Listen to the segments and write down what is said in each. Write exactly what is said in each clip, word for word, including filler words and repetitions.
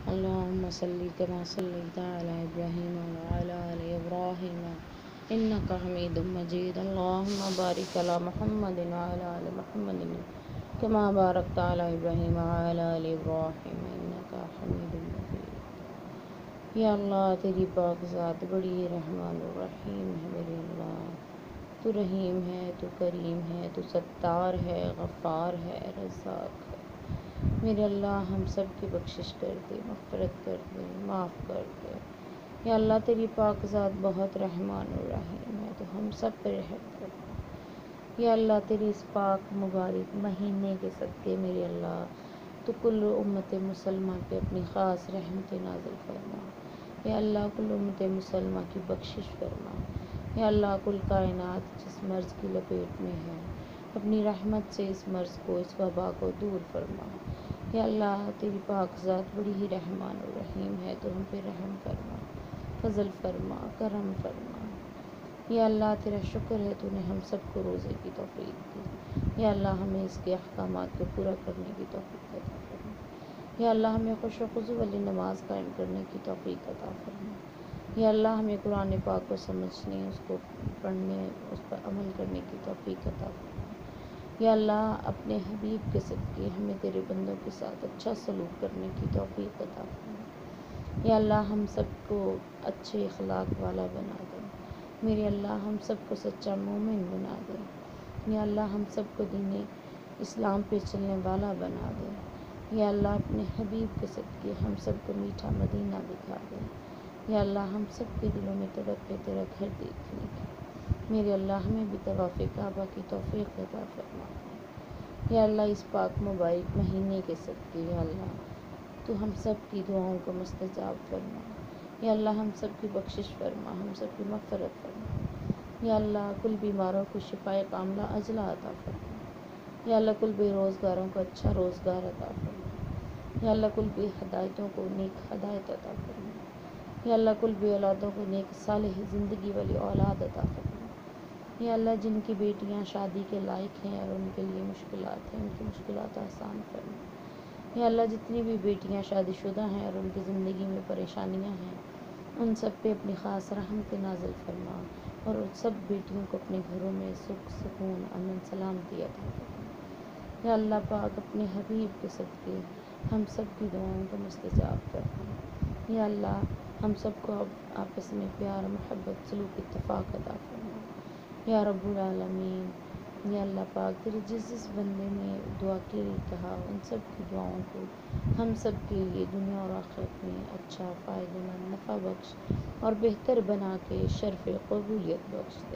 اللهم صل كما صليت على إبراهيم وعلى آل إبراهيم إنك حميد مجيد. اللهم بارك على محمد وعلى آل محمد كما باركت على إبراهيم وعلى آل إبراهيم إنك حميد مجيد. یا اللہ تیری پاک ذات بڑی رحمان الرحیم ہے میرے اللہ. تو رحیم ہے، تو کریم ہے، تو ستار ہے، غفار ہے، رزاق ہے. میرے اللہ ہم سب کی بخشش کر دے، مغفرت کر دے، معاف کر دے. یا اللہ تیری پاک ذات بہت رحمان الرحیم ہے، تو ہم سب پر رحم کر دے. یا اللہ تیری اس پاک مبارک مہینے کے صدقے میرے اللہ تو کل امت مسلمہ پہ اپنی خاص رحمت نازل فرما. یا اللہ کل امت مسلمہ کی بخشش فرما. یا اللہ کل کائنات جس مرض کی لپیٹ میں ہے اپنی رحمت سے اس مرض کو، اس وبا کو دور فرما. یا اللہ تیری پاک ذات بڑی ہی رحمان الرحیم ہے، تو ہم پہ رحم فرما، فضل فرما، کرم فرما. یا اللہ تیرا شکر ہے تو نے ہم سب کو روزے کی توفیق دی. یا اللہ ہمیں اس کے احکامات کو پورا کرنے کی توفیق عطا فرما. یا اللہ ہمیں خوش و خضوع والی نماز قائم کرنے کی توفیق عطا فرما. یا اللہ ہمیں قرآن پاک کو سمجھنے، اس کو پڑھنے، اس پر عمل کرنے کی توفیق عطا فرما. یا اللہ اپنے حبیب کے صدقے ہمیں تیرے بندوں کے ساتھ اچھا سلوک کرنے کی توفیق عطا فرما. یا اللہ ہم سب کو اچھے اخلاق والا بنا دے. میرے اللہ ہم سب کو سچا مومن بنا دے. یا اللہ ہم سب کو دین اسلام پہ چلنے والا بنا دے. یا اللہ اپنے حبیب کے صدقے ہم سب کو میٹھا مدینہ دکھا دے. یا اللہ ہم سب کے دلوں میں تڑپ ہے تیرا گھر دیکھنے کی. میرے اللہ ہمیں بھی طواف کعبہ کی توفیق عطا فرما. یا اللہ اس پاک مبارک مہینے کے صدقے یا اللہ تو ہم سب کی دعاؤں کو مستجاب فرما. یا اللہ ہم سب کی بخشش فرما، ہم سب کی مغفرت فرما. یا اللہ کل بیماروں کو شفائے کاملہ عاجلہ عطا فرما. یا اللہ کل بے روزگاروں کو اچھا روزگار عطا فرما. یا اللہ کل بے ہدایتوں کو نیک ہدایت عطا فرما. یا اللہ کل بے اولادوں کو نیک صالح زندگی والی اولاد عطا فرما. یا اللہ جن کی بیٹیاں شادی کے لائق ہیں اور ان کے لیے مشکلات ہیں، ان کی مشکلات آسان فرما. یا اللہ جتنی بھی بیٹیاں شادی شدہ ہیں اور ان کی زندگی میں پریشانیاں ہیں ان سب پہ اپنی خاص رحمت نازل فرما اور ان سب بیٹیوں کو اپنے گھروں میں سکھ، سکون، امن، سلامتی عطا فرما. یا اللہ پاک اپنے حبیب کے صدقے ہم سب کی دعاؤں کو مستجاب فرما. یا اللہ ہم سب کو اب آپس میں پیار، محبت، سلوک، اتفاق عطا فرما. یا رب العالمین. یا اللہ پاک تیرے جس جس بندے نے دعا کے لیے کہا ان سب کی دعاؤں کو ہم سب کے لیے دنیا اور آخرت میں اچھا، فائدہ مند، نفع بخش اور بہتر بنا کے شرف قبولیت بخش دے.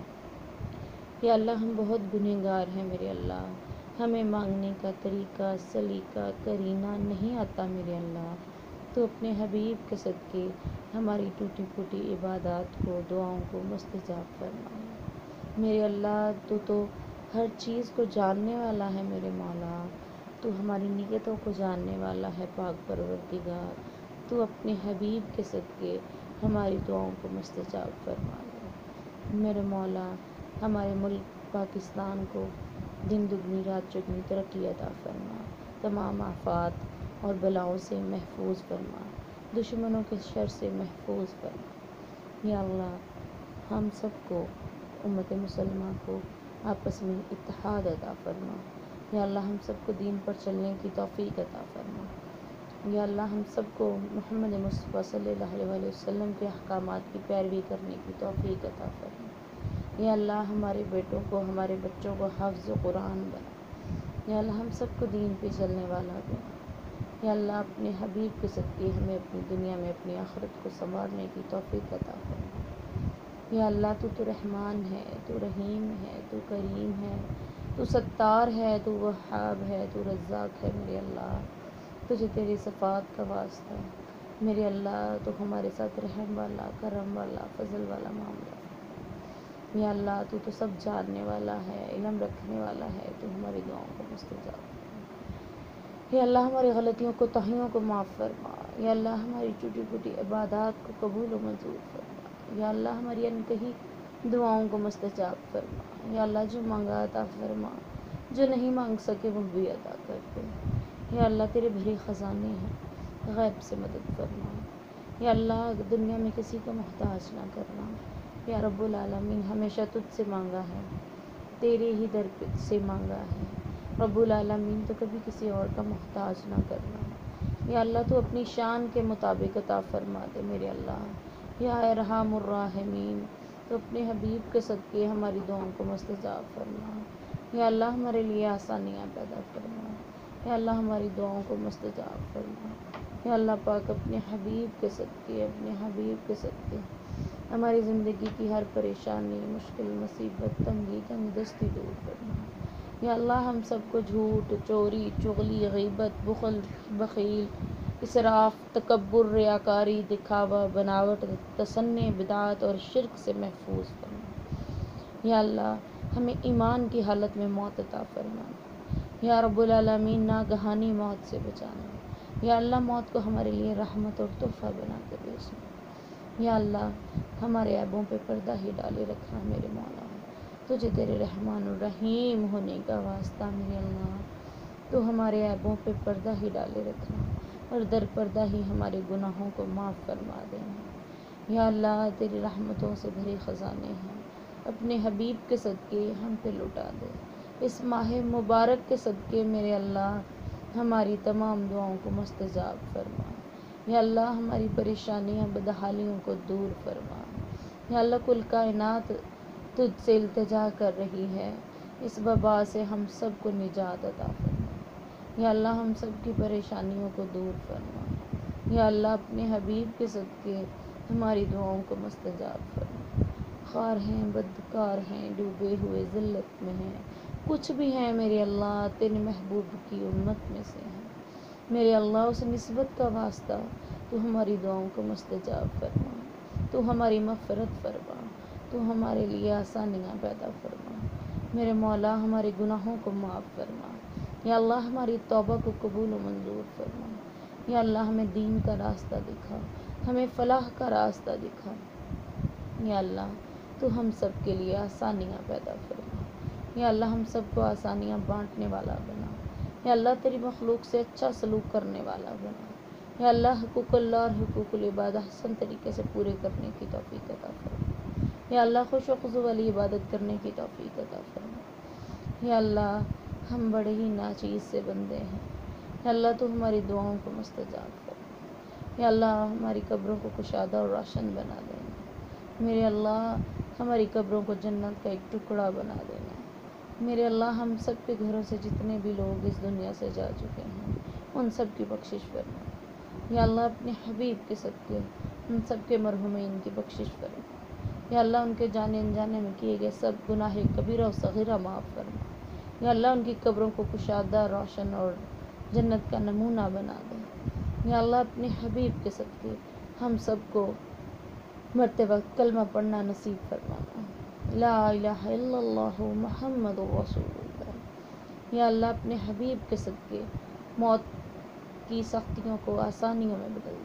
یا اللہ ہم بہت گنہگار ہیں میرے اللہ، ہمیں مانگنے کا طریقہ، سلیقہ، کرینہ نہیں آتا میرے اللہ. تو اپنے حبیب کے صدقے ہماری ٹوٹی پھوٹی عبادات کو، دعاؤں کو مستجاب فرما. میرے اللہ تو تو ہر چیز کو جاننے والا ہے میرے مولا. تو ہماری نیتوں کو جاننے والا ہے پاک پروردگار. تو اپنے حبیب کے صدقے ہماری دعاؤں کو مستجاب فرما دے. میرے مولا ہمارے ملک پاکستان کو دن دگنی رات چگنی ترقی عطا فرما. تمام آفات اور بلاؤں سے محفوظ فرما، دشمنوں کے شر سے محفوظ فرما. یا اللہ ہم سب کو، امت مسلمہ کو آپس میں اتحاد عطا فرما. یا اللہ ہم سب کو دین پر چلنے کی توفیق عطا فرما. یا اللہ ہم سب کو محمد مصطفیٰ صلی اللہ علیہ وسلم کے احکامات کی پیروی کرنے کی توفیق عطا فرما. یا اللہ ہمارے بیٹوں کو، ہمارے بچوں کو حافظ قرآن بنا. یا اللہ ہم سب کو دین پہ چلنے والا بنا. یا اللہ اپنے حبیب کے صدقے ہمیں اپنی دنیا میں اپنی آخرت کو سنوارنے کی توفیق عطا فرما. یا اللہ تو تو رحمان ہے، تو رحیم ہے، تو کریم ہے، تو ستار ہے، تو وہاب ہے، تو رزاق ہے میرے اللہ. تجھے تیرے صفات کا واسطہ میرے اللہ تو ہمارے ساتھ رحم والا، کرم والا، فضل والا معاملہ. یا اللہ تو تو سب جاننے والا ہے، علم رکھنے والا ہے، تو ہماری دعاؤں کو مستجاب فرما. یا اللہ ہماری غلطیوں کو، تاہیوں کو معاف فرما. یا اللہ ہماری ٹوٹی پھوٹی عبادات کو قبول و منظور فرما. یا اللہ ہماری انکہی دعاؤں کو مستجاب فرما. یا اللہ جو مانگا عطا فرما، جو نہیں مانگ سکے وہ بھی عطا کر دے. یا اللہ تیرے بھرے خزانے ہیں، غیب سے مدد فرما۔ یا اللہ دنیا میں کسی کو محتاج نہ کرنا۔ یا رب العالمین ہمیشہ تجھ سے مانگا ہے، تیرے ہی در سے مانگا ہے رب العالمین، تو کبھی کسی اور کا محتاج نہ کرنا۔ یا اللہ تو اپنی شان کے مطابق عطا فرما دے میرے اللہ۔ یا ارحم الراحمین تو اپنے حبیب کے صدقے ہماری دعاؤں کو مستجاب فرما۔ یا اللہ ہمارے لیے آسانیاں پیدا فرما۔ یا اللہ ہماری دعاؤں کو مستجاب فرما۔ یا اللہ پاک اپنے حبیب کے صدقے اپنے حبیب کے صدقے ہماری زندگی کی ہر پریشانی، مشکل، مصیبت، تنگی، تنگ دستی دور فرما۔ یا اللہ ہم سب کو جھوٹ، چوری، چغلی، غیبت، بخل، بخیل، اسراف، تکبر، ریاکاری، دکھاوا، بناوٹ، تصنع، بدعات اور شرک سے محفوظ فرما۔ یا اللہ ہمیں ایمان کی حالت میں موت عطا فرما۔ یا رب العالمین ناگہانی موت سے بچانا۔ یا اللہ موت کو ہمارے لیے رحمت اور تحفہ بنا کے بھیجنا۔ یا اللہ ہمارے عیبوں پہ پردہ ہی ڈالے رکھنا میرے مولا، تجھے تیرے رحمان الرحیم ہونے کا واسطہ میرے اللہ، تو ہمارے عیبوں پہ پردہ ہی ڈالے رکھنا اور در پردہ ہی ہمارے گناہوں کو معاف فرما دینا۔ یا اللہ تیری رحمتوں سے بھرے خزانے ہیں، اپنے حبیب کے صدقے ہم پہ لٹا دے۔ اس ماہ مبارک کے صدقے میرے اللہ ہماری تمام دعاؤں کو مستجاب فرما۔ یا اللہ ہماری پریشانیاں، بدحالیوں کو دور فرما۔ یا اللہ کل کائنات تجھ سے التجا کر رہی ہے، اس وبا سے ہم سب کو نجات عطا فرما۔ یا اللہ ہم سب کی پریشانیوں کو دور فرما۔ یا اللہ اپنے حبیب کے صدقے ہماری دعاؤں کو مستجاب فرما۔ خوار ہیں، بدکار ہیں، ڈوبے ہوئے ذلت میں ہیں، کچھ بھی ہیں میرے اللہ تیرے محبوب کی امت میں سے ہیں میرے اللہ، اس نسبت کا واسطہ تو ہماری دعاؤں کو مستجاب فرما، تو ہماری مغفرت فرما، تو ہمارے لیے آسانیاں پیدا فرما میرے مولا، ہمارے گناہوں کو معاف فرما۔ یا اللہ ہماری توبہ کو قبول و منظور فرما۔ یا اللہ ہمیں دین کا راستہ دکھا، ہمیں فلاح کا راستہ دکھا۔ یا اللہ تو ہم سب کے لیے آسانیاں پیدا فرما۔ یا اللہ ہم سب کو آسانیاں بانٹنے والا بنا۔ یا اللہ تیری مخلوق سے اچھا سلوک کرنے والا بنا۔ یا اللہ حقوق اللہ اور حقوق العباد احسن طریقے سے پورے کرنے کی توفیق عطا فرما۔ یا اللہ خوش و خضوع والی عبادت کرنے کی توفیق عطا فرما۔ یا اللہ ہم بڑے ہی ناچیز سے بندے ہیں، یا اللہ تو ہماری دعاؤں کو مستجاب فرما۔ یا اللہ ہماری قبروں کو کشادہ اور روشن بنا دینا میرے اللہ، ہماری قبروں کو جنت کا ایک ٹکڑا بنا دینا میرے اللہ، ہم سب کے گھروں سے جتنے بھی لوگ اس دنیا سے جا چکے ہیں ان سب کی بخشش فرما۔ یا اللہ اپنے حبیب کے صدقے ان سب کے مرحومین کی بخشش فرما۔ یا اللہ ان کے جانے انجانے میں کیے گئے سب گناہ کبیرہ و صغیرہ معاف فرما۔ یا اللہ ان کی قبروں کو کشادہ، روشن اور جنت کا نمونہ بنا دے۔ یا اللہ اپنے حبیب کے صدقے ہم سب کو مرتے وقت کلمہ پڑھنا نصیب فرمانا، لا الہ الا اللہ محمد رسول اللہ۔ یا اللہ اپنے حبیب کے صدقے موت کی سختیوں کو آسانیوں میں بدل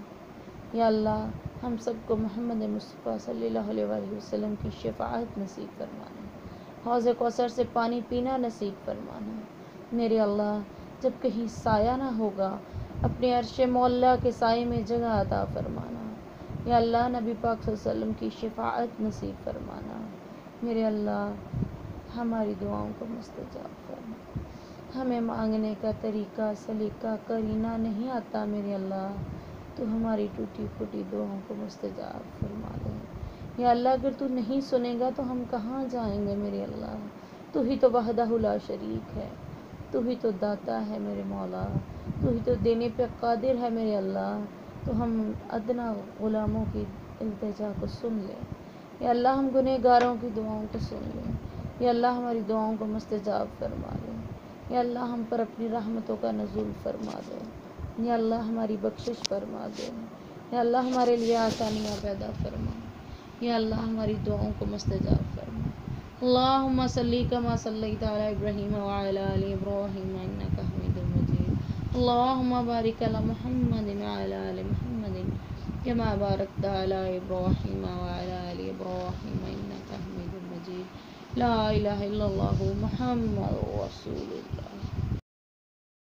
دینا۔ یا اللہ ہم سب کو محمد مصطفیٰ صلی اللہ علیہ وآلہ وسلم کی شفاعت نصیب فرمانا، حوض کوثر سے پانی پینا نصیب فرمانا میرے اللہ، جب کہیں سایہ نہ ہوگا اپنے عرش مولا کے سائے میں جگہ عطا فرمانا۔ یا اللہ نبی پاک صلی اللہ علیہ وسلم کی شفاعت نصیب فرمانا میرے اللہ، ہماری دعاؤں کو مستجاب فرما۔ ہمیں مانگنے کا طریقہ، سلیقہ، کرینہ نہیں آتا میرے اللہ، تو ہماری ٹوٹی پھوٹی دعاؤں کو مستجاب فرما دے۔ یا اللہ اگر تو نہیں سنے گا تو ہم کہاں جائیں گے میرے اللہ، تو ہی تو وحدہ لا شریک ہے، تو ہی تو داتا ہے میرے مولا، تو ہی تو دینے پہ قادر ہے میرے اللہ، تو ہم ادنا غلاموں کی التجا کو سن لے۔ یا اللہ ہم گنہگاروں کی دعاؤں کو سن لے۔ یا اللہ ہماری دعاؤں کو مستجاب فرما دے۔ یا اللہ ہم پر اپنی رحمتوں کا نزول فرما دے۔ یا اللہ ہماری بخشش فرما دے۔ یا اللہ ہمارے لیے آسانیاں پیدا فرما۔ یا اللہ ہماری دعاؤں کو مستجاب فرما۔ اللہم صلی کما صلیت علی ابراہیم وعلی آل ابراہیم انک حمید مجید۔ اللہم بارک علی محمد وعلی آل محمد کما بارکت علی ابراہیم وعلی آل ابراہیم انک حمید مجید۔ لا الہ الا اللہ محمد رسول اللہ۔